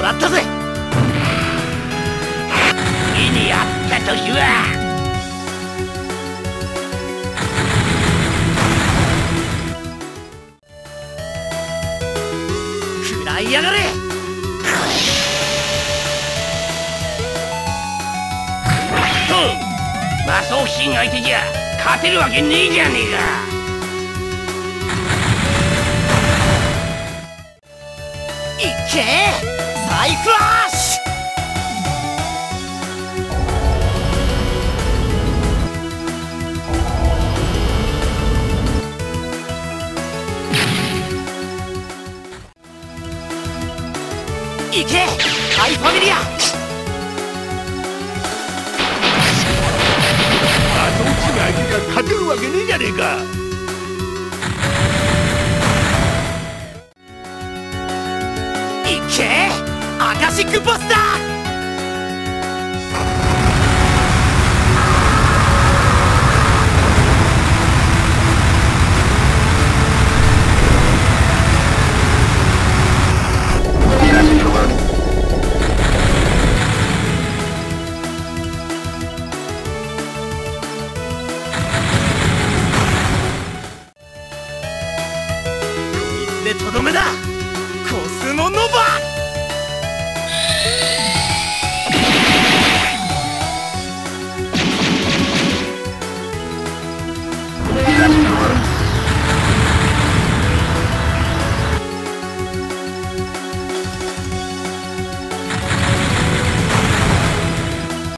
らったぜ。次に会った時は食らいやがれ。魔装神相手じゃ勝てるわけねえじゃねえか。いっけサイフラッシュ。いけハイファミリア。魔装神相手が勝てるわけねえじゃねえか。アカシックバスター。こいつでとどめだ。コスモノバ。